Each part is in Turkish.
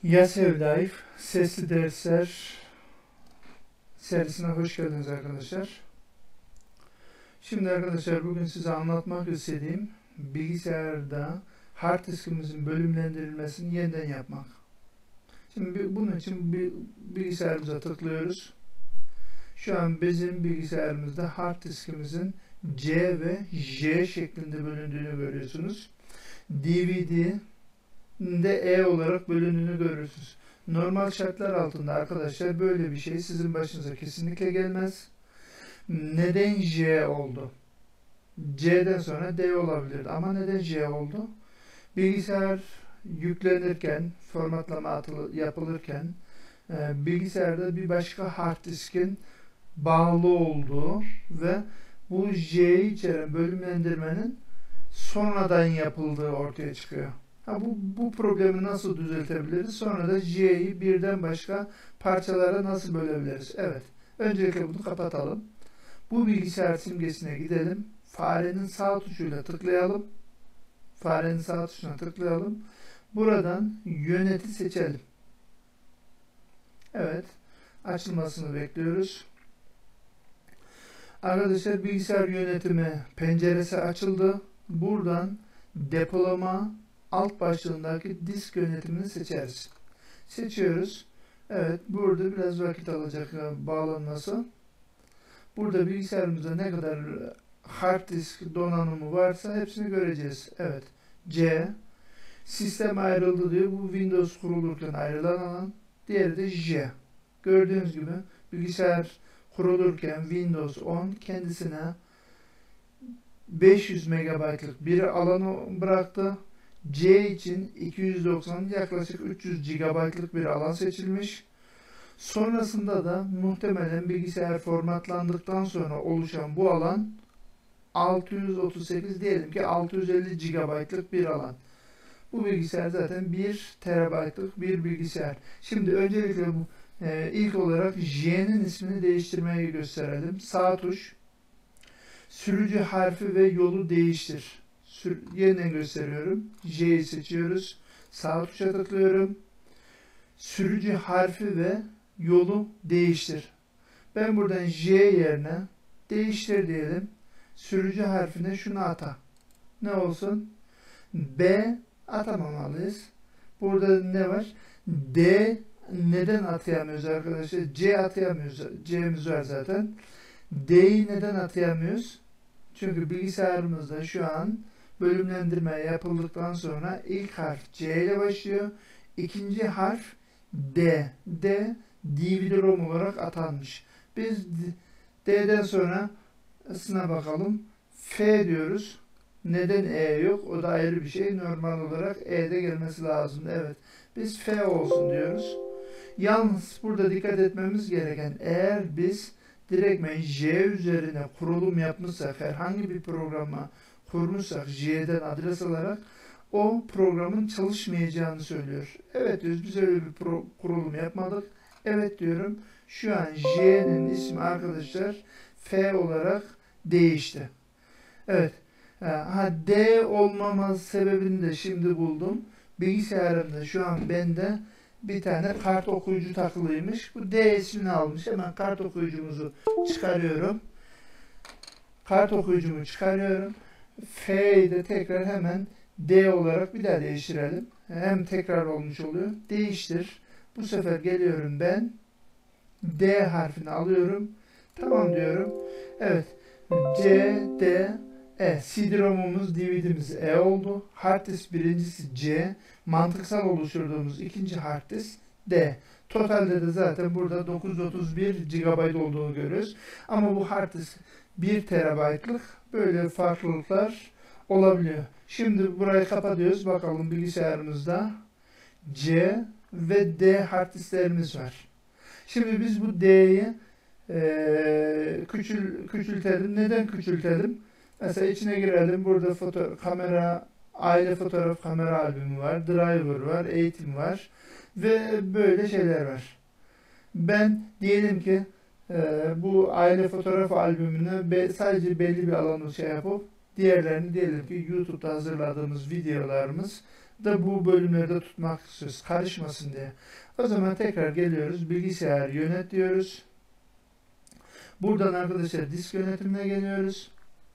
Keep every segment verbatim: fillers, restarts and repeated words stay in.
Yasev Life Sesli Dersler serisine hoş geldiniz arkadaşlar. Şimdi arkadaşlar bugün size anlatmak istediğim bilgisayarda hard diskimizin bölümlendirilmesini yeniden yapmak. Şimdi bunun için bir bilgisayarımıza tıklıyoruz. Şu an bizim bilgisayarımızda hard diskimizin C ve J şeklinde bölündüğünü görüyorsunuz. D V D'de E olarak bölündüğünü görürsünüz. Normal şartlar altında arkadaşlar böyle bir şey sizin başınıza kesinlikle gelmez. Neden J oldu? C'den sonra D olabilirdi ama neden J oldu? Bilgisayar yüklenirken, formatlama atılı, yapılırken e, bilgisayarda bir başka hard diskin bağlı olduğu ve bu J'yi içeren bölümlendirmenin sonradan yapıldığı ortaya çıkıyor. Ha, bu, bu problemi nasıl düzeltebiliriz? Sonra da J'yi birden başka parçalara nasıl bölebiliriz? Evet. Öncelikle bunu kapatalım. Bu bilgisayar simgesine gidelim. Farenin sağ tuşuyla tıklayalım. Farenin sağ tuşuna tıklayalım. Buradan yöneti seçelim. Evet. Açılmasını bekliyoruz. Arkadaşlar bilgisayar yönetimi penceresi açıldı. Buradan depolama alt başlığındaki disk yönetimini seçeriz. Seçiyoruz. Evet, burada biraz vakit alacak bağlanması. Burada bilgisayarımızda ne kadar hard disk donanımı varsa hepsini göreceğiz. Evet, C. Sistem ayrıldı diyor. Bu Windows kurulurken ayrılan alan. Diğeri de J. Gördüğünüz gibi bilgisayar kurulurken Windows on kendisine beş yüz megabaytlık bir alanı bıraktı. C için iki yüz doksan yaklaşık üç yüz gigabaytlık bir alan seçilmiş. Sonrasında da muhtemelen bilgisayar formatlandıktan sonra oluşan bu alan altı yüz otuz sekiz diyelim ki altı yüz elli gigabaytlık bir alan. Bu bilgisayar zaten bir terabaytlık bir bilgisayar. Şimdi öncelikle bu, e, ilk olarak J'nin ismini değiştirmeyi gösterelim. Sağ tuş sürücü harfi ve yolu değiştir. Sür yeniden gösteriyorum. J'yi seçiyoruz. Sağ tuşa tıklıyorum. Sürücü harfi ve yolu değiştir. Ben buradan J yerine değiştir diyelim. Sürücü harfine şunu ata. Ne olsun? B atamamalıyız. Burada ne var? D neden atayamıyoruz arkadaşlar? C atayamıyoruz. C'miz var zaten. D'yi neden atayamıyoruz? Çünkü bilgisayarımızda şu an bölümlendirme yapıldıktan sonra ilk harf C ile başlıyor. İkinci harf D. D, D V D-ROM olarak atanmış. Biz D'den sonra sına bakalım. F diyoruz. Neden E yok? O da ayrı bir şey. Normal olarak E'de gelmesi lazım. Evet. Biz F olsun diyoruz. Yalnız burada dikkat etmemiz gereken, eğer biz direktmen J üzerine kurulum yapmışsak, herhangi bir programa kurmuşsak J'den adres alarak o programın çalışmayacağını söylüyor. Evet diyoruz, biz öyle bir pro kurulum yapmadık. Evet diyorum. Şu an J'nin ismi arkadaşlar F olarak değişti. Evet. Ha, D olmaması sebebini de şimdi buldum. Bilgisayarımda şu an bende bir tane kart okuyucu takılıymış. Bu D ismini almış. Hemen kart okuyucumuzu çıkarıyorum. Kart okuyucumu çıkarıyorum. F'yi de tekrar hemen D olarak bir daha değiştirelim. Hem tekrar olmuş oluyor. Değiştir. Bu sefer geliyorum ben. D harfini alıyorum. Tamam diyorum. Evet. C, D, E. C D-ROM'umuz, D V D'miz E oldu. Hard disk birincisi C. Mantıksal oluşturduğumuz ikinci hard disk D. Totalde de zaten burada dokuz yüz otuz bir gigabayt olduğunu görüyoruz. Ama bu hard disk bir terabaytlık, böyle farklılıklar olabiliyor. Şimdi burayı kapatıyoruz. Bakalım bilgisayarımızda C ve D hard disklerimiz var. Şimdi biz bu D'yi e, küçül, küçültelim. Neden küçültelim? Mesela içine girelim. Burada foto, kamera, aile fotoğraf kamera albümü var. Driver var. Eğitim var. Ve böyle şeyler var. Ben diyelim ki e, bu aile fotoğraf albümünü be, sadece belli bir alanı şey yapıp diğerlerini diyelim ki YouTube'da hazırladığımız videolarımız da bu bölümlerde tutmak istiyoruz. Karışmasın diye. O zaman tekrar geliyoruz. Bilgisayar yönet diyoruz. Buradan arkadaşlar disk yönetimine geliyoruz.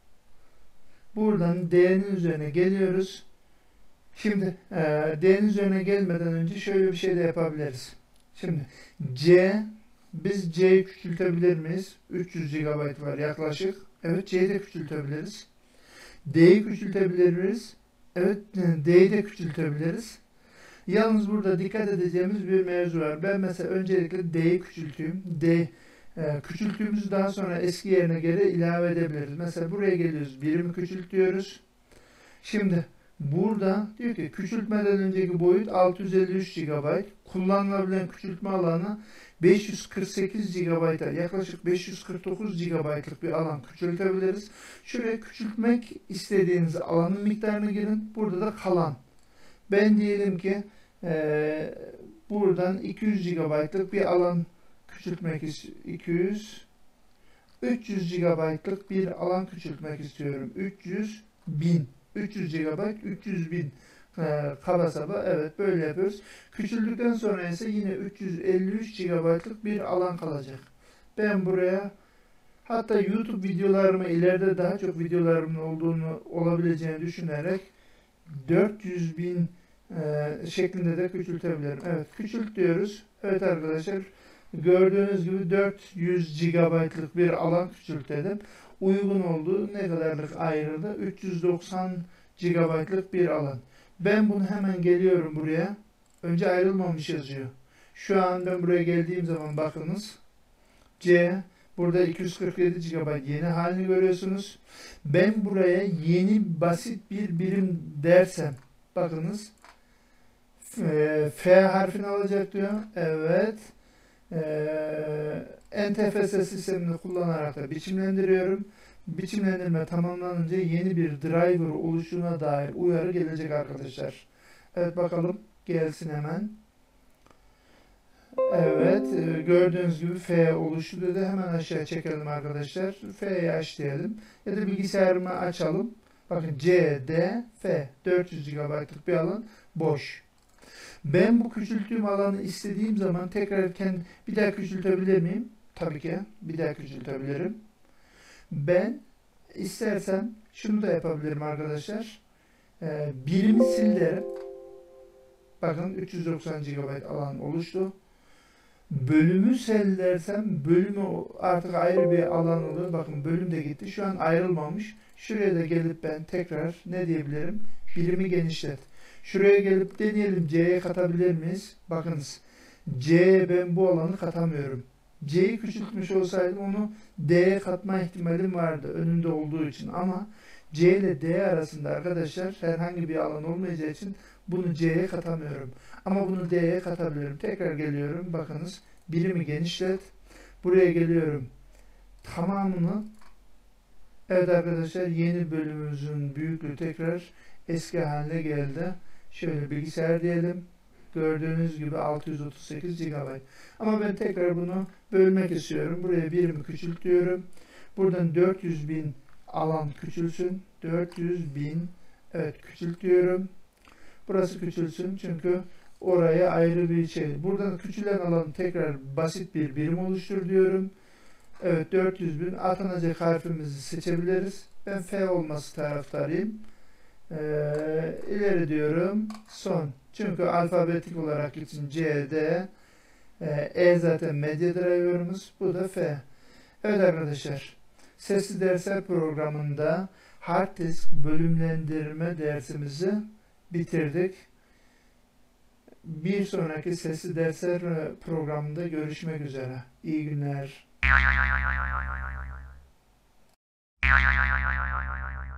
Buradan D'nin üzerine geliyoruz. Şimdi e, D'nin üzerine gelmeden önce şöyle bir şey de yapabiliriz. Şimdi C, biz C'yi küçültebilir miyiz? üç yüz gigabayt var yaklaşık. Evet, C'yi de küçültebiliriz. D'yi küçültebilir miyiz? Evet, D'yi de küçültebiliriz. Yalnız burada dikkat edeceğimiz bir mevzu var. Ben mesela öncelikle D'yi küçülteyim. D e, küçülttüğümüzü daha sonra eski yerine göre ilave edebiliriz. Mesela buraya geliyoruz. Birimi küçült diyoruz. Şimdi burada diyor ki küçültmeden önceki boyut altı yüz elli üç gigabayt. Kullanılabilen küçültme alanı beş yüz kırk sekiz gigabayt'a, yaklaşık beş yüz kırk dokuz gigabaytlık bir alan küçültebiliriz. Şuraya küçültmek istediğiniz alanın miktarını girin. Burada da kalan. Ben diyelim ki e, buradan iki yüz gigabaytlık bir alan küçültmek istiyorum. iki yüz üç yüz gigabaytlık bir alan küçültmek istiyorum. üç yüz bin. üç yüz gigabayt, üç yüz bin e, kaba saba. Evet, böyle yapıyoruz. Küçüldükten sonra ise yine üç yüz elli üç gigabaytlık bir alan kalacak. Ben buraya hatta YouTube videolarımı ileride daha çok videolarımın olduğunu olabileceğini düşünerek dört yüz bin e, şeklinde de küçültebilirim. Evet, küçült diyoruz. Evet arkadaşlar, gördüğünüz gibi dört yüz gigabaytlık bir alan küçültelim. Uygun olduğu ne kadarlık ayrıldı? üç yüz doksan gigabaytlık bir alan. Ben bunu hemen geliyorum buraya. Önce ayrılmamış yazıyor. Şu an ben buraya geldiğim zaman bakınız. C, burada iki yüz kırk yedi gigabayt yeni halini görüyorsunuz. Ben buraya yeni basit bir birim dersem, bakınız, F, F harfini alacak diyor. Evet. Ee, N T F S sistemini kullanarak da biçimlendiriyorum. Biçimlendirme tamamlanınca yeni bir driver oluşuna dair uyarı gelecek arkadaşlar. Evet, bakalım gelsin hemen. Evet, gördüğünüz gibi F oluştu dedi. Hemen aşağı çekelim arkadaşlar. F'yi aç diyelim. Ya da bilgisayarımı açalım. Bakın C, D, F. dört yüz gigabaytlık bir alan boş. Ben bu küçülttüğüm alanı istediğim zaman tekrar kendi, bir daha küçültebilir miyim? Tabii ki bir daha küçültebilirim. Ben istersem şunu da yapabilirim arkadaşlar. Ee, birimi sil derim. Bakın üç yüz doksan gigabayt alan oluştu. Bölümü sil dersem bölümü artık ayrı bir alan oluyor. Bakın bölüm de gitti. Şu an ayrılmamış. Şuraya da gelip ben tekrar ne diyebilirim? Birimi genişlet. Şuraya gelip deneyelim, C'ye katabilir miyiz? Bakınız, C'ye ben bu alanı katamıyorum. C'yi küçültmüş olsaydım onu D'ye katma ihtimalim vardı önünde olduğu için, ama C ile D arasında arkadaşlar herhangi bir alan olmayacağı için bunu C'ye katamıyorum. Ama bunu D'ye katabiliyorum. Tekrar geliyorum, bakınız, birimi genişlet. Buraya geliyorum, tamamını. Evet arkadaşlar, yeni bölümümüzün büyüklüğü tekrar eski haline geldi. Şöyle bilgisayar diyelim. Gördüğünüz gibi altı yüz otuz sekiz gigabayt. Ama ben tekrar bunu bölmek istiyorum. Buraya birimi küçült diyorum. Buradan dört yüz bin alan küçülsün. dört yüz bin. Evet, küçült diyorum. Burası küçülsün çünkü oraya ayrı bir şey. Buradan küçülen alanı tekrar basit bir birim oluştur diyorum. Evet, dört yüz bin. Atanacak harfimizi seçebiliriz. Ben F olması taraftarıyım. Ee, ileri diyorum. Son. Çünkü alfabetik olarak gitsin. C, D, e, E zaten medya driver'ımız. Bu da F. Evet arkadaşlar. Sesli dersler programında hard disk bölümlendirme dersimizi bitirdik. Bir sonraki sesli dersler programında görüşmek üzere. İyi günler.